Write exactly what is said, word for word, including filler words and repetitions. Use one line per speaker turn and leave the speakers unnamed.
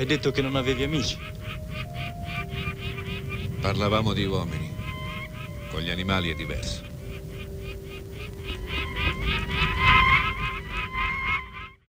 Hai detto che non avevi amici.
Parlavamo di uomini. Con gli animali è diverso.